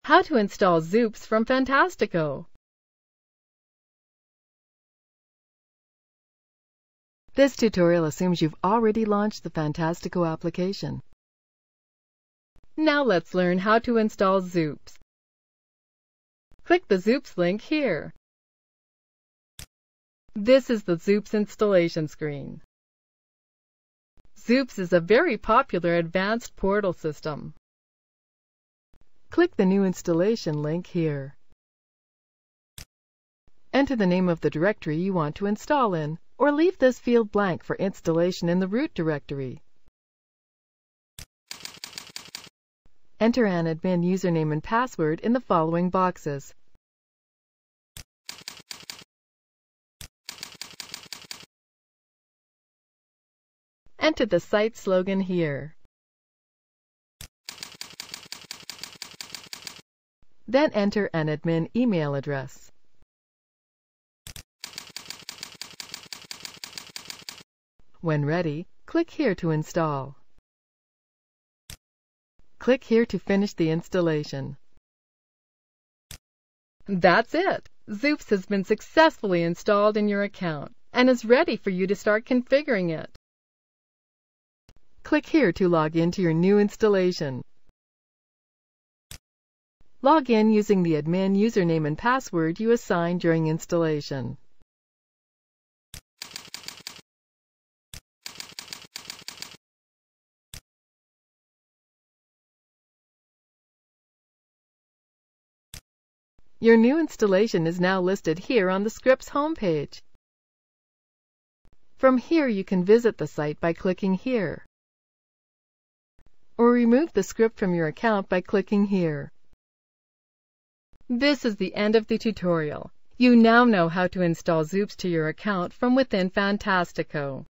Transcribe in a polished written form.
How to install xoops from Fantastico. This tutorial assumes you've already launched the Fantastico application. Now let's learn how to install xoops. Click the xoops link here. This is the xoops installation screen. xoops is a very popular advanced portal system. Click the new installation link here. Enter the name of the directory you want to install in, or leave this field blank for installation in the root directory. Enter an admin username and password in the following boxes. Enter the site slogan here. Then enter an admin email address. When ready, click here to install. Click here to finish the installation. That's it! xoops has been successfully installed in your account and is ready for you to start configuring it. Click here to log in to your new installation. Log in using the admin username and password you assigned during installation. Your new installation is now listed here on the script's homepage. From here you can visit the site by clicking here, or remove the script from your account by clicking here. This is the end of the tutorial. You now know how to install xoops to your account from within Fantastico.